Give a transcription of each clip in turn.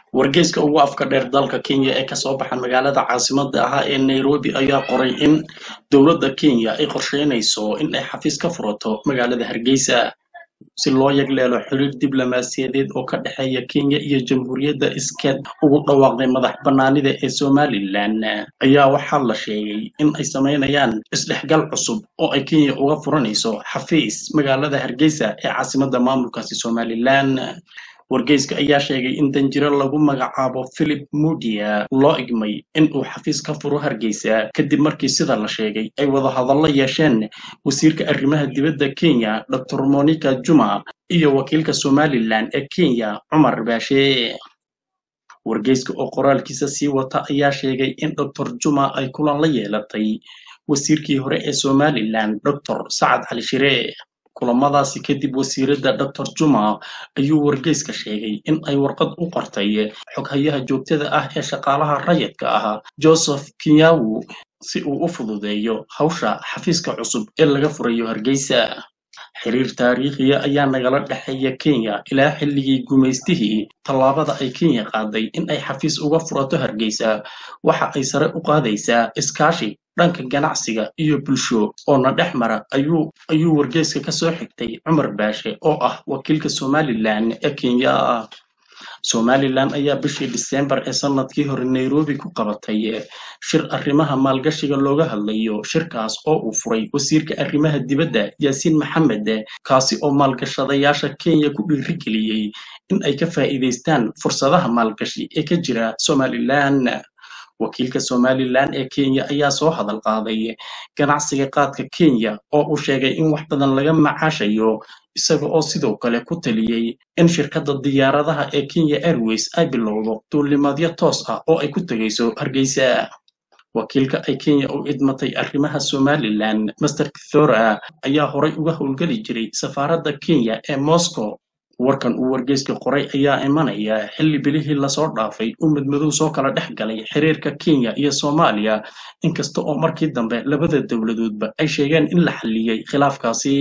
wargeyska ugu afka dheer dalka Kenya ee ka soo baxa magaalada caasimadda ah ee Nairobi ayaa qoray in dowladda Kenya ay qorsheynayso in ay xafiis ka furato magaalada Hargeysa si loo yagleelo xiriir diblomaasiyadeed oo ka dhexeeya Kenya iyo Jamhuuriyadda iskeed ugu dhawaaqday madax-bannaanida ee Somaliland ayaa waxaa la sheegay in ay sameynayaan isdhexgal cusub oo ay Kenya uga furanayso xafiis magaalada Hargeysa ee caasimadda maamulkaasi Somaliland. wargeyska ayaa sheegay in danjiro lagu magacaabo Philip Mudia loo igmay in uu xafiis ka furo Hargeysa kadib markii sida la sheegay ay wada hadallo yeesheen wasiirka arrimaha dibadda Kenya Dr. Monica Juma iyo wakiilka Somaliland ee Kenya Cumar Baashe. wargeyska oo qoraalkiisa sii wata ayaa sheegay in Dr. Juma ay kulan la yeelatay wasiirkii hore ee Somaliland Dr. Sacad Cali Shire. kulamadaasi kadib wasiiradda Dr. Juma ayuu wargeyska sheegay in ay warqad u qortay xoghayaha joogtada ah ee shaqaalaha rayidka ah Joseph Kinyawu si uu u fududeeyo hawsha xafiiska cusub ee laga furayo Hargeysa. xiriir taariikhiya ayaa nagala dhexeeya Kenya ilaa xilligii gumaystihii. tallaabada ay Kenya qaaday in ay xafiis uga furato Hargeysa waxa ay sare u qaadaysaa iskaashi dhanka ganacsiga iyo bulsho oo na dhex mara ayuu wargeyska ka soo xigtay Cumar Baashe oo ah wakiilka Somaliland ee Kenya. Somaliland ayaa bishii December ee sanadkii hore Nairobi ku qabatay shir arrimaha maalgashiga looga hadlayo. shirkaas oo uu furay wasiirka arrimaha dibadda Yaasiin Maxamed kaasi oo maalgashadayaasha Kenya ku dhiirigeliyay in ay ka faa'iidaystaan fursadaha maalgashi ee ka jira Somaliland. wakiilka Somaliland ee Kenya ayaa soo hadal qaaday ganacsiga qaadka Kenya oo uu sheegay in wax badan laga macaashayo isaga oo sidoo kale ku taliyay in shirkadda diyaaradaha ee Kenya Airways ay bilowdo duulimaadyo toos ah oo ay ku tagayso Hargeysa. wakiilka ay Kenya u idmatay arrimaha Somaliland Mr. Kithora ayaa horay uga howlgali jiray safaaradda Kenya ee Moscow. warkan uu wargeyska qoray ayaa imanaya xilli bilihii lasoo dhaafay uu madmadow soo kala dhex galay xiriirka Kenya iyo Soomaaliya inkasta oo markii dambe labada dowladoodba ay sheegeen in la xalliyay khilaafkaasi.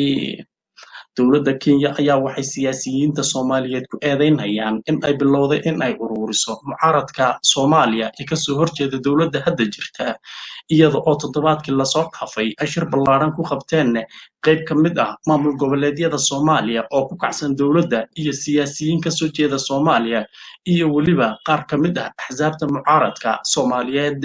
dowladda Kenya ayaa waxay siyaasiyiinta Soomaaliyeed ku eedeynayaan in ay bilowday in ay ururiso mucaaradka Soomaaliya ee kasoo horjeeda dowladda hadda jirta iyada oo toddobaadkii lasoo dhaafay ay shir ballaaran ku qabteen qayb ka mid ah maamul goboleedyada Soomaaliya oo ku kacsan dowladda iyo siyaasiyiin ka soo jeeda Soomaaliya iyo weliba qaar ka mid ah axsaabta mucaaradka Soomaaliyeed.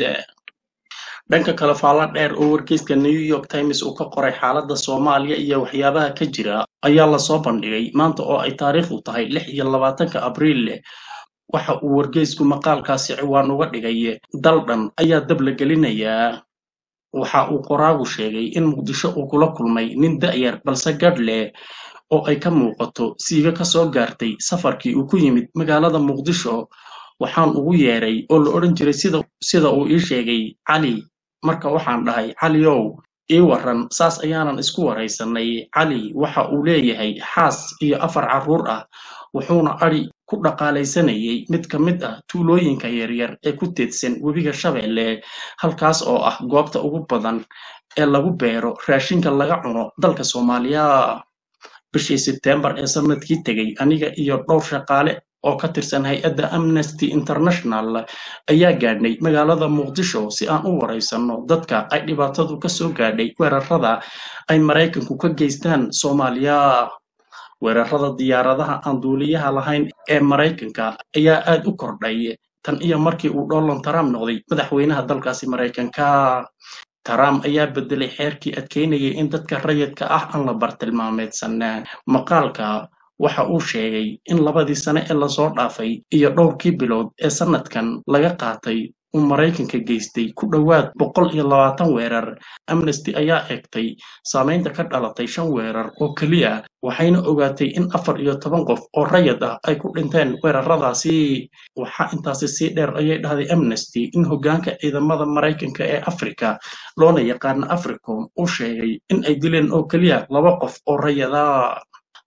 dhanka kale faalla dheer oo wargeyska New York Times uu ka qoray xaaladda Soomaaliya iyo waxyaabaha ka jira ayaa la soo bandhigay maanta oo ay taariikhdu tahay 26 Abriil. waxa uu wargeysku maqaalkaasi ciwaan uga dhigay dal dhan ayaa dab la gelinayaa. waxa uu qoraagu sheegay in Muqdisho uu kula kulmay nin da'yar balse gadh leh oo ay ka muuqato siiga ka soo gaartay safarkii uu ku yimid magaalada Muqdisho. waxaan ugu yeeray oo la odhan jiray sida uu ii sheegay Cali. marka waxaan dhahay Caliow ii waran saas ayaanan isku waraysanay. Cali waxa uu leeyahay xaas iyo 4 carruur ah wuxuuna ari ku dhaqaalaysanayay mid ka mid ah tuulooyinka yaryar ee ku teedsan webiga Shabeelle halkaas oo ah goobta ugu badan ee lagu beero raashinka laga cuno dalka Soomaaliya. bishii September ee sanadkii tegay aniga iyo dhowr shaqaale oo ka tirsan hay'adda Amnesty International ayaa gaadhnay magaalada Muqdisho si aan u waraysano dadka ay dhibaatadu ka soo gaadhay weerarada ay Mareykanku ka geystaan Soomaaliya. weerarada diyaaradaha aan duuliyaha lahayn ee Mareykanka ayaa aad u kordhay tan iyo markii uu Donald Trump noqday madaxweynaha dalkaasi Mareykanka. Trump ayaa bedelay xeerkii adkeynayay in dadka rayidka ah aan la bartilmaameedsan. maqaalka waxa uu sheegay in 2 sano ee lasoo dhaafay iyo dhowrkii bilood ee sanadkan laga qaatay uu Mareykanka geystay ku dhowaad 120 weerar. Amnesty ayaa eegtay saameynta ka dhalatay 5 weerar oo keliya waxayna ogaatay in 14 qof oo rayid ah ay ku dhinteen weeraradaasi. waxaa intaasi sii dheer ayay dhahday Amnesty in hoggaanka ciidamada Mareykanka ee Afrika loona yaqaan Africom uu sheegay in ay dileen oo keliya 2 qof oo rayid ah.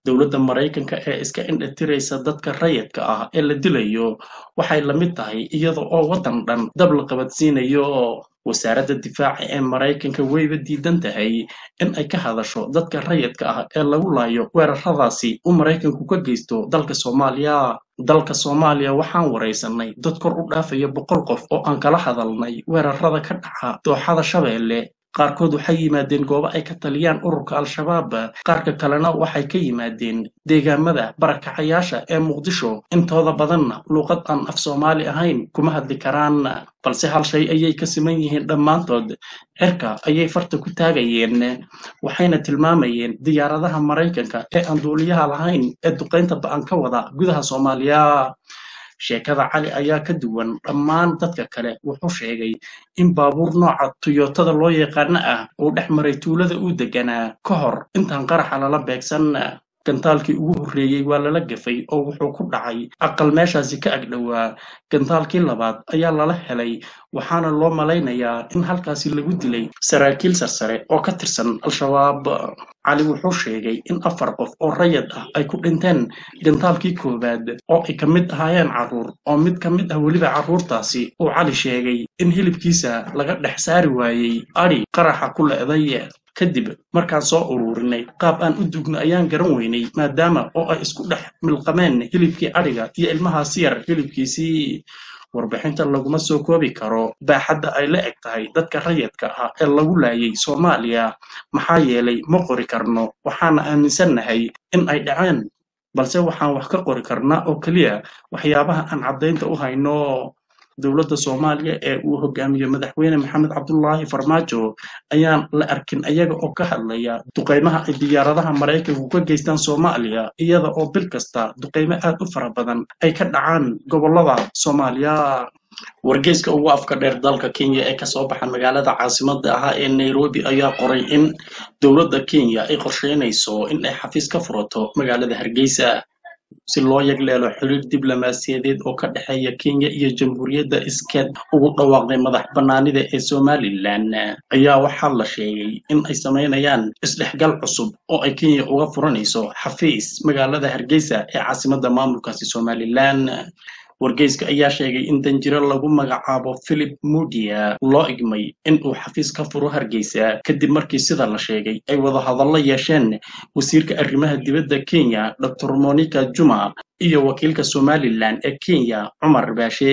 dowladda Maraykanka ee iska indhatiraysa dadka rayidka ah ee la dilayo waxay la mid tahay iyada oo waddan dhan dab la qabadsiinayo. wasaaradda difaaca ee Maraykanka wayba diidan tahay in ay ka hadasho dadka rayidka ah ee lagu laayo weeraradaasi uu Maraykanku ka geysto dalka Soomaaliya. dalka Soomaaliya waxaan wareysanay dad kor u dhaafaya 100 qof oo aan kala hadalnay weerarada ka dhaca dooxada Shabeelle. qaarkood waxay yimaadeen goobo ay ka taliyaan ururka Al-Shabaab, qaarka kalena waxay ka yimaadeen deegaamada barakacayaasha ee Muqdisho. intooda badanna luqad aan af Soomaali ahayn kuma hadli karaan, balse hal shay ayay ka siman yihiin dhammaantood: cirka ayay farta ku taagayeen, waxayna tilmaamayeen diyaaradaha Maraykanka ee aan duuliyaha lahayn ee duqeynta ba'an ka wada gudaha Soomaaliya. sheekada cali ayaa ka duwan dhammaan dadka kale. wuxuu sheegay in baabuur nooca Toyotada loo yaqaano ah uu dhex maray tuulada uu deganaa ka hor intaan qaraxa lala beegsan. gantaalkii ugu horreeyey waa lala gafay oo wuxuu ku dhacay aqal meeshaasi ka agdhowaa. gantaalkii labaad ayaa lala helay, waxaana loo malaynayaa in halkaasi lagu dilay saraakiil sarsare oo ka tirsan Al-Shabaab. cali wuxuu sheegay in 4 qof oo rayid ah ay ku dhinteen gantaalkii koowaad oo ay ka mid ahaayeen carruur, oo mid ka mid ah weliba carruurtaasi uu cali sheegay in hilibkiisa laga dhex saari waayey adhi qaraxa ku le'day. kadib markaan soo ururinay qaab aan u dugno ayaan garan weynay, maadaama oo ay isku dhex milqameen hilibkii adhiga iyo ilmahaasi yar hilibkiisii. warbixinta laguma soo koobi karo baaxadda ay la eg tahay dadka rayidka ah ee lagu laayay Soomaaliya, maxaa yeelay ma qori karno. waxaana aaminsannahay in ay dhaceen, balse waxaan wax ka qori karnaa oo keliya waxyaabaha aan caddaynta u hayno. dowladda Soomaaliya ee uu hogaamiyo madaxweyne Maxamed Cabdullaahi Farmaajo ayaan la arkin ayaga oo ka hadlaya duqeymaha ay diyaaradaha Maraykanku ka geystaan Soomaaliya, iyada oo bil kasta duqeymo aad u fara badan ay ka dhacaan gobollada Soomaaliya. wargeyska ugu afka dheer dalka Kenya ee kasoo baxa magaalada caasimadda ah ee Nairobi ayaa qoray in dowladda Kenya ay qorsheynayso in ay xafiis ka furato magaalada Hargeysa si loo yagleelo xiriir diblomaasiyadeed oo ka dhexeeya Kenya iyo Jamhuuriyadda iskeed ugu dhawaaqday madax bannaanida ee Somaliland. ayaa waxaa la sheegay in ay sameynayaan isdhexgal cusub oo ay Kenya uga furanayso xafiis magaalada Hargeysa ee caasimadda maamulkaasi Somaliland. wargeyska ayaa sheegay in danjiro lagu magacaabo Philip Mudia loo igmay in uu xafiis ka furo Hargeysa kadib markii sida la sheegay ay wada hadallo yeesheen wasiirka arrimaha dibadda Kenya Dr. Monica Juma iyo wakiilka Somaliland ee Kenya Cumar Baashe.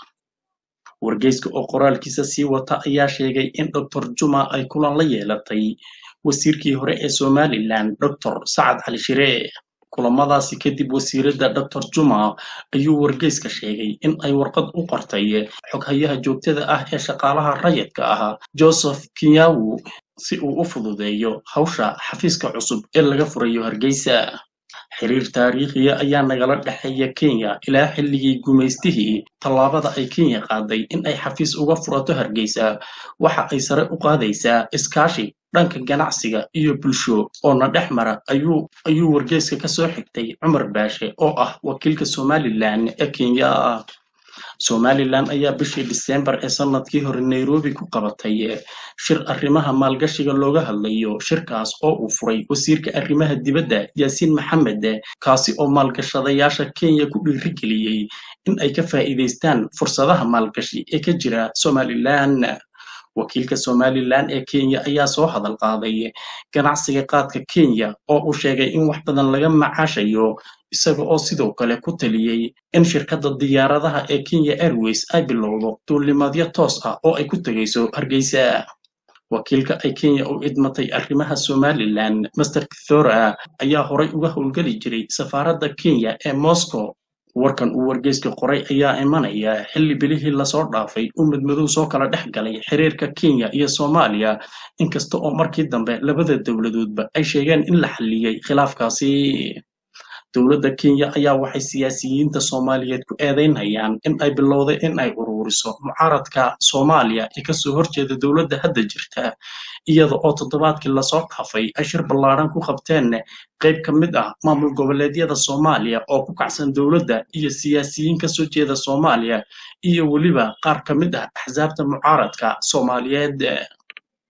wargeyska oo qoraalkiisa sii wata ayaa sheegay in Dr. Juma ay kulan la yeelatay wasiirkii hore ee Somaliland Dr. Sacad Cali Shire. kulamadaasi kadib wasiiradda Dr. Juma ayuu wargeyska sheegay in ay warqad u qortay xoghayaha joogtada ah ee shaqaalaha rayidka ah Joseph Kinyawu si uu u fududeeyo hawsha xafiiska cusub ee laga furayo Hargeysa. xiriir taariikhiya ayaa nagala dhexeeya Kenya ilaa xilligii gumaystihii. tallaabada ay Kenya qaaday in ay xafiis uga furato Hargeysa waxa ay sare u qaadaysaa iskaashi dhanka ganacsiga iyo bulsho oo na dhex mara, ayuu wargeyska ka soo xigtay Cumar Baashe oo ah wakiilka Somaliland ee Kenya. Somaliland ayaa bishii December ee sanadkii hore Nairobi ku qabatay shir arrimaha maalgashiga looga hadlayo. shirkaas oo uu furay wasiirka arrimaha dibadda Yaasiin Maxamed, kaasi oo maalgashadayaasha Kenya ku dhiirigeliyey in ay ka faa'iidaystaan fursadaha maalgashi ee ka jira Somaliland. wakiilka Somaliland ee Kenya ayaa soo hadal qaaday ganacsiga qaadka Kenya oo uu sheegay in wax badan laga macaashayo, isaga oo sidoo kale ku taliyey in shirkadda diyaaradaha ee Kenya Airways ay bilowdo duulimaadyo toos ah oo ay ku tagayso Hargeysa. wakiilka ay Kenya u idmatay arrimaha Somaliland Mr. Kithora ayaa horay uga howlgeli jiray safaaradda Kenya ee Moscow. warkan uu wargeyska qoray ayaa imanaya xilli bilihii lasoo dhaafay uu madmadow soo kala dhex galay xiriirka Kenya iyo Soomaaliya, inkasta oo markii dambe labada dowladoodba ay sheegeen in la xalliyey khilaafkaasi. dowladda Kenya ayaa waxay siyaasiyiinta Soomaaliyeed ku eedeynayaan in ay bilowday in ay ururiso mucaaradka Soomaaliya ee kasoo horjeeda dowladda hadda jirta, iyada oo toddobaadkii lasoo dhaafay ay shir ballaaran ku qabteen qayb ka mid ah maamul goboleedyada Soomaaliya oo ku kacsan dowladda iyo siyaasiyiin ka soo jeeda Soomaaliya iyo weliba qaar ka mid ah axsaabta mucaaradka Soomaaliyeed.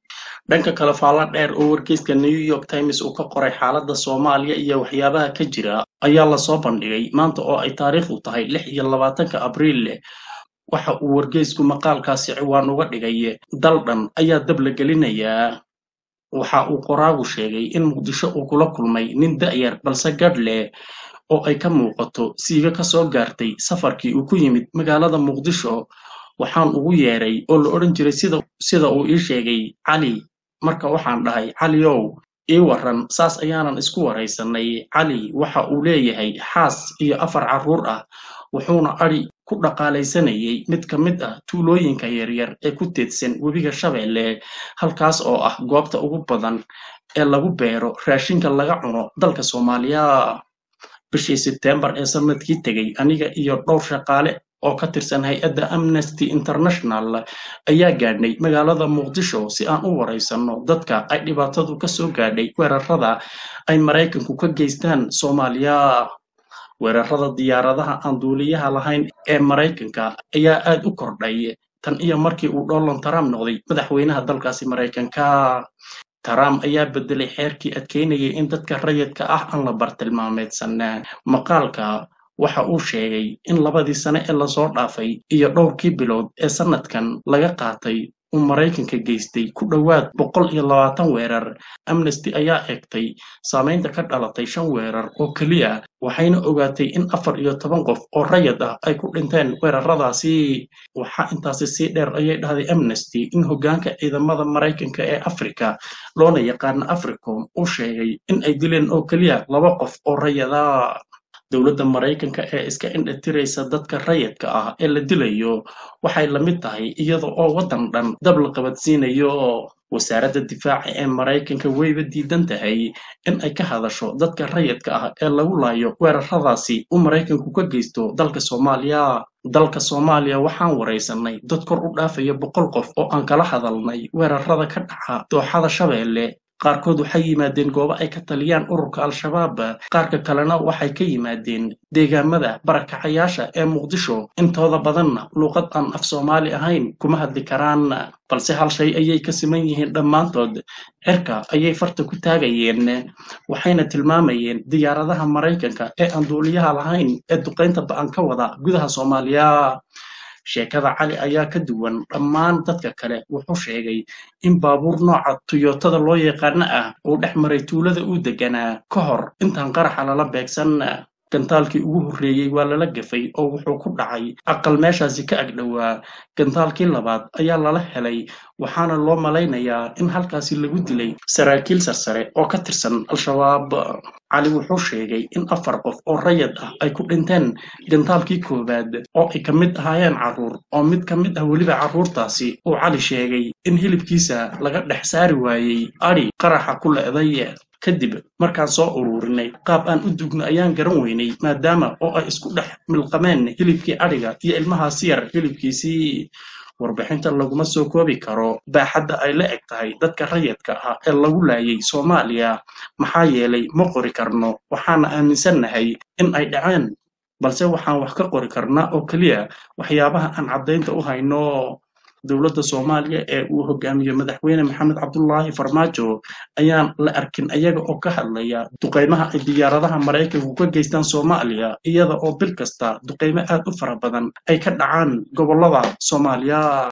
dhanka kale faalla dheer oo wargeyska New York Times uu ka qoray xaaladda Soomaaliya iyo waxyaabaha ka jira ayaa la soo bandhigay maanta oo ay taariikhdu tahay 26 Abriil. Waxa uu wargeysku maqaalkaasi ciwaan uga dhigay dal dhan ayaa dab la gelinayaa. Waxa uu qoraagu sheegay in Muqdisho uu kula kulmay nin da'yar balse gadh leh oo ay ka muuqato siiga ka soo gaartay safarkii uu ku yimid magaalada Muqdisho. Waxaan ugu yeeray oo la odhan jiray sida uu ii sheegay Cali. Marka waxaan dhahay Caliow ii waran, saas ayaanan isku waraysanay. Cali waxa uu leeyahay xaas iyo 4 carruur ah, wuxuuna adhi ku dhaqaalaysanayay mid ka mid ah tuulooyinka yaryar ee ku teedsan webiga Shabeelle, halkaas oo ah goobta ugu badan ee lagu beero raashinka laga cuno dalka Soomaaliya. Bishii Sebteembar ee sanadkii tegay, aniga iyo dhowr shaqaale oo ka tirsan hay'adda Amnesty International ayaa gaadhnay magaalada Muqdisho si aan u waraysanno dadka ay dhibaatadu ka soo gaadhay weerarada ay Maraykanku ka geystaan Soomaaliya. Weerarada diyaaradaha aan duuliyaha lahayn ee Maraykanka ayaa aad u kordhay tan iyo markii uu Donald Trump noqday madaxweynaha dalkaasi Maraykanka. Trump ayaa bedelay xeerkii adkeynayay in dadka rayidka ah aan la bartilmaameedsan. Maqaalka waxa uu sheegay in 2 sano ee lasoo dhaafay iyo dhowrkii bilood ee sanadkan laga qaatay uu Maraykanka geystay ku dhowaad 120 weerar. Amnesty ayaa eegtay saameynta ka dhalatay 5 weerar oo keliya, waxayna ogaatay in 14 qof oo rayid ah ay ku dhinteen weeraradaasi. Waxaa intaasi sii dheer ayay dhahday Amnesty in hoggaanka ciidamada Maraykanka ee Afrika, loona yaqaan AFRICOM, uu sheegay in ay dileen oo keliya 2 qof oo rayid ah. Dowladda Maraykanka ee iska indhatiraysa dadka rayidka ah ee la dilayo waxay la mid tahay iyada oo waddan dhan dab la qabadsiinayo. Wasaaradda Difaaca ee Maraykanka wayba diidan tahay in ay ka hadasho dadka rayidka ah ee lagu laayo weeraradaasi uu Maraykanku ka geysto dalka Soomaaliya. Dalka Soomaaliya waxaan waraysanay dad kor u dhaafaya 100 qof oo aan kala hadalnay weerarada ka dhaca dooxada Shabeelle. Qaarkood waxay yimaadeen goobo ay ka taliyaan ururka Al-Shabaab, qaarka kalena waxay ka yimaadeen deegaamada barakacayaasha ee Muqdisho. Intooda badanna luuqad aan af Soomaali ahayn kuma hadli karaan, balse hal shay ayay ka siman yihiin dhammaantood: cirka ayay farta ku taagayeen, waxayna tilmaamayeen diyaaradaha Maraykanka ee aan duuliyaha lahayn ee duqeynta ba'an ka wada gudaha Soomaaliya. Sheekada Cali ayaa ka duwan dhammaan dadka kale. Wuxuu sheegay in baabuur nooca Toyotada loo yaqaan ah uu dhex maray tuulada uu deganaa ka hor intaan qaraxa lala beegsan. Gantaalkii ugu horreeyay waa lala gafay oo wuxuu ku dhacay aqal meeshaasi ka ag dhowaa. Gantaalkii labaad ayaa lala helay, waxaana loo malaynayaa in halkaasi lagu dilay saraakiil sarsare oo ka tirsan Al-Shabaab. Cali wuxuu sheegay in 4 qof oo rayid ah ay ku dhinteen gantaalkii koowaad, oo ay ka mid ahaayeen carruur, oo mid ka mid ah weliba carruurtaasi uu Cali sheegay in hilibkiisa laga dhex saari waayey adhi qaraxa ku le'day. Kadib markaan soo ururinay qaab aan u dugno ayaan garan weynay, maadaama oo ay isku dhex milqameen hilibkii adhiga iyo ilmahaasi yar hilibkiisii. Warbixinta laguma soo koobi karo baaxadda ay la eg tahay dadka rayidka ah ee lagu laayay Soomaaliya, maxaa yeelay ma qori karno. Waxaana aaminsannahay in ay dhaceen, balse waxaan wax ka qori karnaa oo keliya waxyaabaha aan caddaynta u hayno. Dowladda Soomaaliya ee uu hogaamiyo madaxweyne Maxamed Cabdullaahi Farmaajo ayaan la arkin ayaga oo ka hadlaya duqeymaha ay diyaaradaha Maraykanku ka geystaan Soomaaliya, iyada oo bil kasta duqeymo aad u fara badan ay ka dhacaan gobollada Soomaaliya.